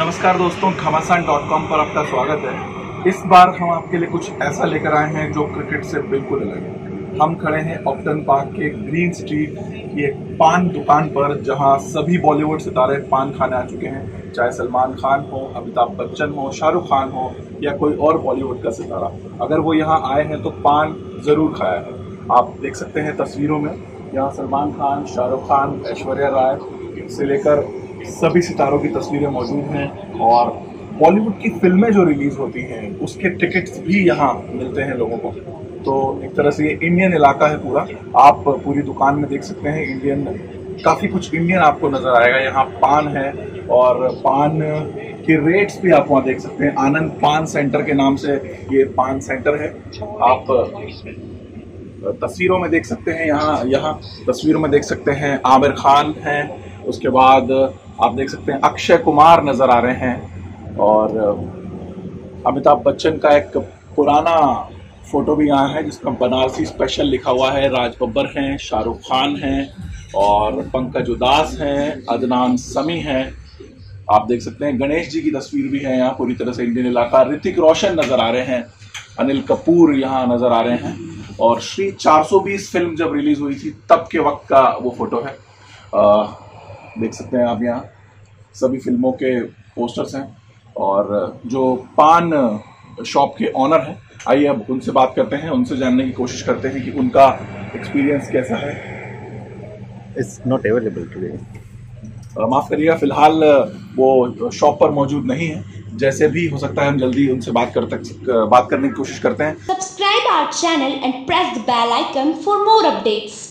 नमस्कार दोस्तों, घमासान.com पर आपका स्वागत है। इस बार हम आपके लिए कुछ ऐसा लेकर आए हैं जो क्रिकेट से बिल्कुल अलग है। हम खड़े हैं ऑप्टन पार्क के ग्रीन स्ट्रीट की एक पान दुकान पर, जहां सभी बॉलीवुड सितारे पान खाने आ चुके हैं। चाहे सलमान खान हो, अमिताभ बच्चन हो, शाहरुख खान हो या कोई और बॉलीवुड का सितारा, अगर वो यहाँ आए हैं तो पान जरूर खाया है। आप देख सकते हैं तस्वीरों में, यहाँ सलमान खान, शाहरुख खान, ऐश्वर्या राय से लेकर सभी सितारों की तस्वीरें मौजूद हैं। और बॉलीवुड की फिल्में जो रिलीज होती हैं उसके टिकट्स भी यहाँ मिलते हैं लोगों को। तो एक तरह से ये इंडियन इलाका है पूरा। आप पूरी दुकान में देख सकते हैं इंडियन, काफ़ी कुछ इंडियन आपको नज़र आएगा। यहाँ पान है और पान के रेट्स भी आप वहाँ देख सकते हैं। आनंद पान सेंटर के नाम से ये पान सेंटर है। आप तस्वीरों में देख सकते हैं, यहाँ तस्वीरों में देख सकते हैं आमिर खान हैं, उसके बाद आप देख सकते हैं अक्षय कुमार नजर आ रहे हैं और अमिताभ बच्चन का एक पुराना फोटो भी यहाँ है जिसका बनारसी स्पेशल लिखा हुआ है। राज बब्बर हैं, शाहरुख खान हैं और पंकज उदास हैं, अदनान समी हैं। आप देख सकते हैं गणेश जी की तस्वीर भी है यहाँ। पूरी तरह से इंडियन इलाका। ऋतिक रोशन नजर आ रहे हैं, अनिल कपूर यहाँ नजर आ रहे हैं। और श्री 420 फिल्म जब रिलीज हुई थी तब के वक्त का वो फोटो है। देख सकते हैं आप यहाँ सभी फिल्मों के पोस्टर्स हैं। और जो पान शॉप के ऑनर हैं, आइए अब उनसे बात करते हैं, उनसे जानने की कोशिश करते हैं कि उनका एक्सपीरियंस कैसा है। It's not available today. माफ़ करिएगा, फिलहाल वो शॉप पर मौजूद नहीं है। जैसे भी हो सकता है हम जल्दी उनसे बात करने की कोशिश करते हैं। Subscribe our channel and press the bell icon for more updates.